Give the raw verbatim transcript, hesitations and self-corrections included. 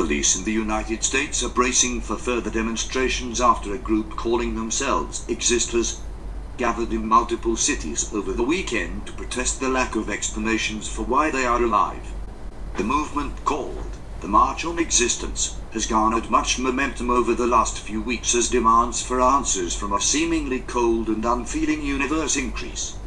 Police in the United States are bracing for further demonstrations after a group calling themselves Existers gathered in multiple cities over the weekend to protest the lack of explanations for why they are alive. The movement, called the March on Existence, has garnered much momentum over the last few weeks as demands for answers from a seemingly cold and unfeeling universe increase.